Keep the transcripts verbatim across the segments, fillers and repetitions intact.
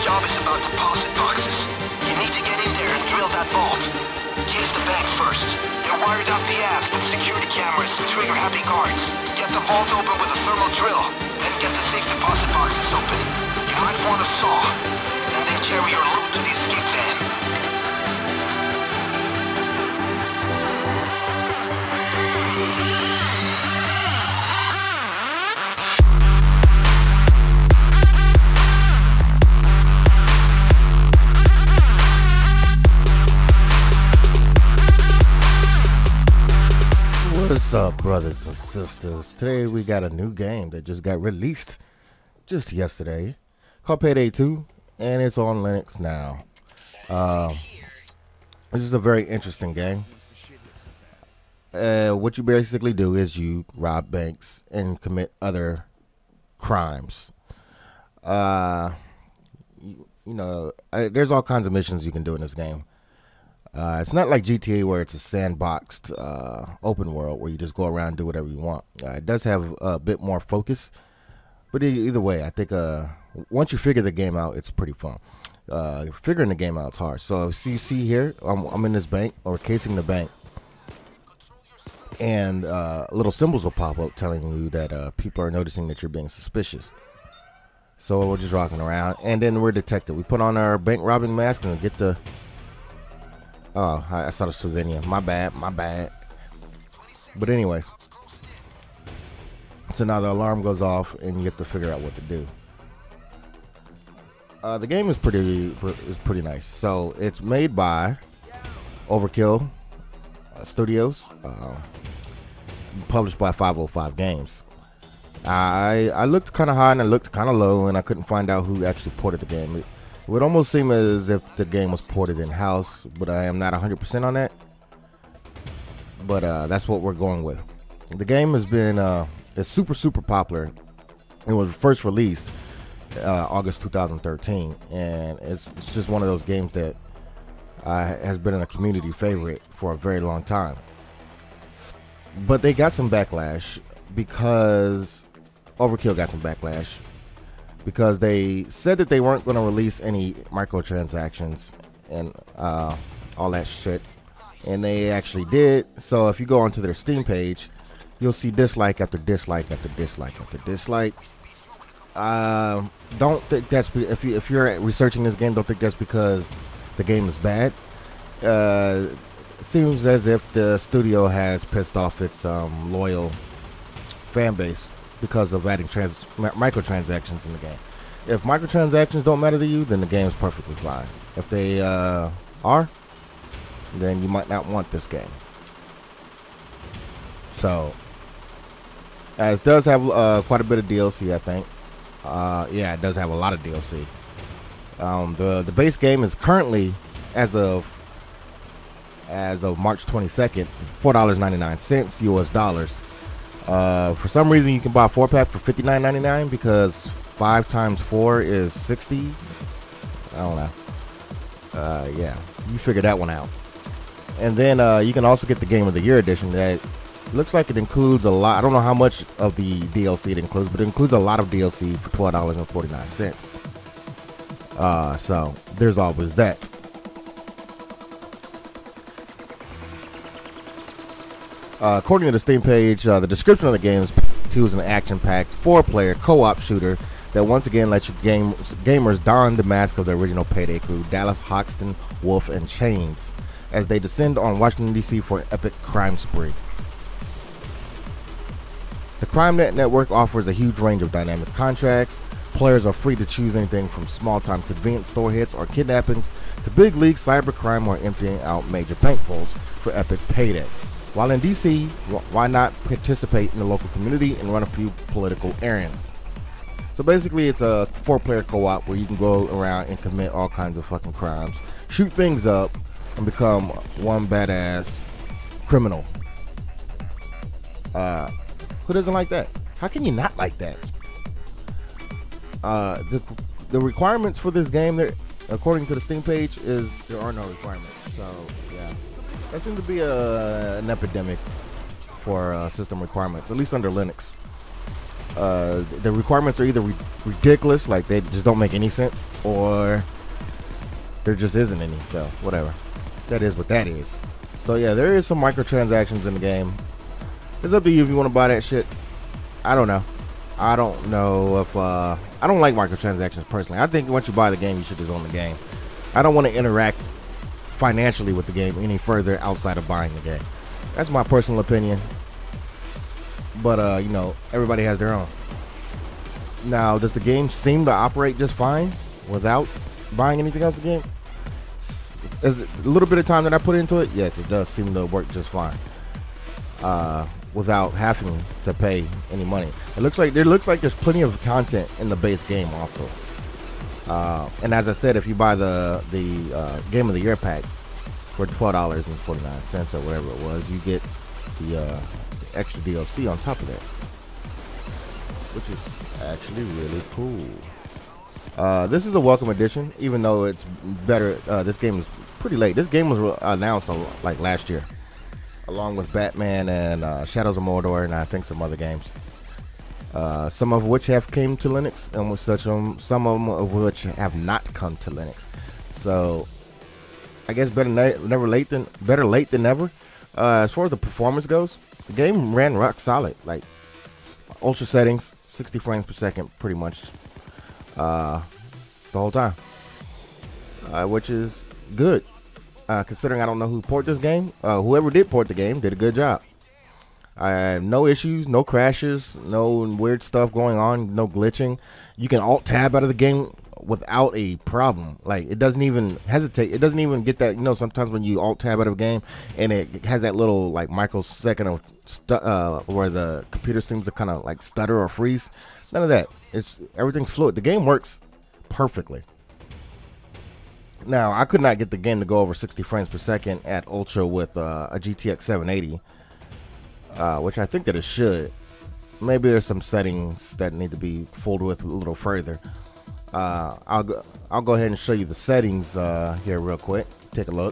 job is about deposit boxes. You need to get in there and drill that vault. Case the bank first. They're wired up the ass with security cameras and trigger-happy guards. Get the vault open with a thermal drill. Then get the safe deposit boxes open. You might want a saw. And then carry your loot to the escape van. What's up, brothers and sisters? Today we got a new game that just got released just yesterday called Payday two, and it's on Linux now. Uh, this is a very interesting game. Uh, what you basically do is you rob banks and commit other crimes. Uh, you, you know, I, there's all kinds of missions you can do in this game. Uh, it's not like G T A where it's a sandboxed uh, open world where you just go around and do whatever you want. Uh, it does have a bit more focus, but either way, I think uh, once you figure the game out, it's pretty fun. Uh, figuring the game out is hard. So see, you see here, I'm, I'm in this bank or casing the bank, and uh, little symbols will pop up telling you that uh, people are noticing that you're being suspicious. So we're just rocking around, and then we're detected. We put on our bank robbing mask and get the. Oh, I saw the souvenir. My bad, my bad. But anyways, so now the alarm goes off, and you have to figure out what to do. Uh, the game is pretty is pretty nice. So it's made by Overkill uh, Studios, uh, published by five oh five Games. I I looked kind of high and I looked kind of low, and I couldn't find out who actually ported the game. It, It would almost seem as if the game was ported in-house, but I am not one hundred percent on that. But uh, that's what we're going with. The game has been uh, it's super, super popular. It was first released uh, August two thousand thirteen, and it's, it's just one of those games that uh, has been a community favorite for a very long time. But they got some backlash because Overkill got some backlash. Because they said that they weren't going to release any microtransactions and uh, all that shit, and they actually did. So if you go onto their Steam page, you'll see dislike after dislike after dislike after dislike. Uh, don't think that's be if you if you're researching this game, don't think that's because the game is bad. Uh, it seems as if the studio has pissed off its um, loyal fan base because of adding trans microtransactions in the game. If microtransactions don't matter to you, then the game is perfectly fine. If they uh, are, then you might not want this game. So, as it does have uh, quite a bit of D L C, I think. Uh, yeah, it does have a lot of D L C. Um, the the base game is currently, as of as of March twenty-second, four dollars and ninety-nine cents U S dollars. Uh, for some reason, you can buy a four pack for fifty-nine ninety-nine because five times four is sixty. I don't know. Uh, yeah, you figure that one out. And then uh, you can also get the Game of the Year edition that looks like it includes a lot. I don't know how much of the D L C it includes, but it includes a lot of D L C for twelve dollars and forty-nine cents. Uh, so there's always that. Uh, according to the Steam page, uh, the description of the game is two is an action-packed four-player co-op shooter that once again lets you game gamers don the mask of the original Payday crew, Dallas, Hoxton, Wolf, and Chains, as they descend on Washington, D C for an epic crime spree. The CrimeNet network offers a huge range of dynamic contracts. Players are free to choose anything from small-time convenience store hits or kidnappings to big-league cybercrime or emptying out major bank vaults for epic payday. While in D C, why not participate in the local community and run a few political errands? So basically, it's a four-player co-op where you can go around and commit all kinds of fucking crimes, shoot things up, and become one badass criminal. Uh, who doesn't like that? How can you not like that? Uh, the, the requirements for this game, there, according to the Steam page, is there are no requirements. So yeah. That seems to be a, an epidemic for uh, system requirements, at least under Linux. Uh, the requirements are either ri ridiculous, like they just don't make any sense, or there just isn't any. So whatever, that is what that is. So yeah, there is some microtransactions in the game. It's up to you if you want to buy that shit. I don't know. I don't know if uh, I don't like microtransactions personally. I think once you buy the game, you should just own the game. I don't want to interact financially with the game any further outside of buying the game. That's my personal opinion. But uh, you know, everybody has their own. Now, does the game seem to operate just fine without buying anything else in the game? Is it a little bit of time that I put into it? Yes, it does seem to work just fine. Uh, without having to pay any money. It looks like there looks like there's plenty of content in the base game also. Uh, and as I said, if you buy the the uh, Game of the Year pack for twelve dollars and forty-nine cents or whatever it was, you get the, uh, the extra D L C on top of that, which is actually really cool. Uh, this is a welcome addition, even though it's better. Uh, this game is pretty late. This game was announced uh, like last year, along with Batman and uh, Shadows of Mordor, and I think some other games. Uh, some of which have came to Linux, and with such um, some of them of which have not come to Linux. So, I guess better never late than better late than never. Uh, as far as the performance goes, the game ran rock solid, like ultra settings, sixty frames per second, pretty much uh, the whole time, uh, which is good. Uh, considering I don't know who ported this game, uh, whoever did port the game did a good job. I have no issues, no crashes, no weird stuff going on, no glitching. You can alt tab out of the game without a problem. Like, it doesn't even hesitate. It doesn't even get that, you know, sometimes when you alt tab out of a game and it has that little like microsecond of stu uh, where the computer seems to kind of like stutter or freeze. None of that. It's everything's fluid. The game works perfectly. Now, I could not get the game to go over sixty frames per second at ultra with uh, a G T X seven eighty. Uh, which I think that it should. Maybe there's some settings that need to be fooled with a little further. Uh, I'll go, I'll go ahead and show you the settings uh, here real quick. Take a look.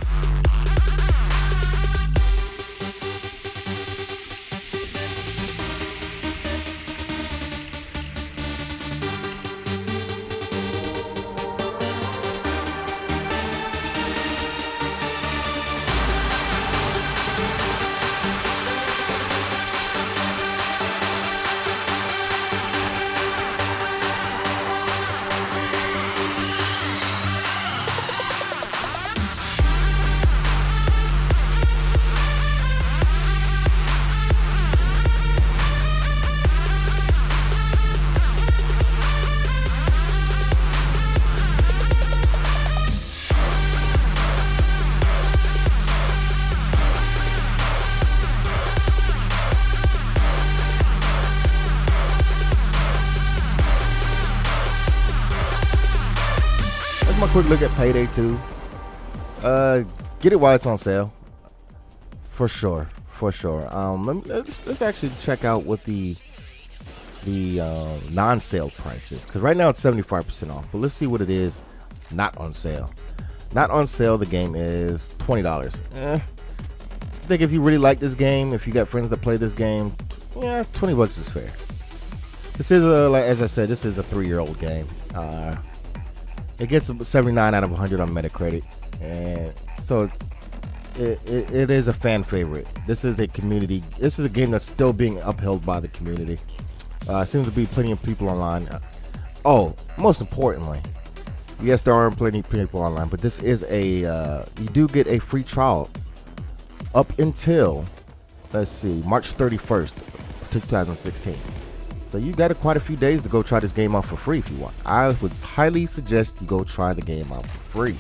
My quick look at Payday two. Uh, get it while it's on sale, for sure, for sure. Um, let me, let's, let's actually check out what the the um, non-sale price is, because right now it's seventy-five percent off. But let's see what it is not on sale. Not on sale, the game is twenty dollars. Eh, I think if you really like this game, if you got friends that play this game, yeah, twenty bucks is fair. This is a, like as I said, this is a three-year-old game. Uh, It gets seventy-nine out of one hundred on Metacritic, and so it, it, it is a fan favorite. This is a community. This is a game that's still being upheld by the community. Uh, seems to be plenty of people online. Oh, most importantly, yes, there are plenty of people online, but this is a uh, you do get a free trial up until, let's see, March thirty-first, two thousand sixteen. So you got a, quite a few days to go try this game out for free if you want. I would highly suggest you go try the game out for free.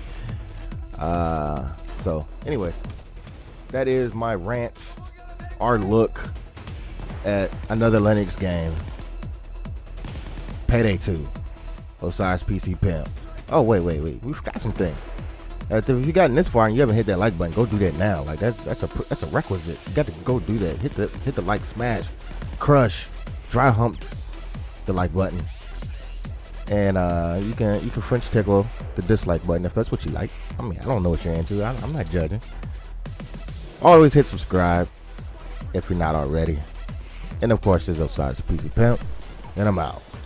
Uh, so, anyways, that is my rant, our look at another Linux game, Payday two, Osirez P C Pimp. Oh wait, wait, wait, we forgot some things. Uh, if you gotten this far and you haven't hit that like button, go do that now. Like that's that's a that's a requisite. You got to go do that. Hit the hit the like, smash, crush. Dry hump the like button, and uh, you can you can French tickle the dislike button if that's what you like. I mean, I don't know what you're into. I, I'm not judging. Always hit subscribe if you're not already, and of course, there's Osirez P C Pimp. and I'm out.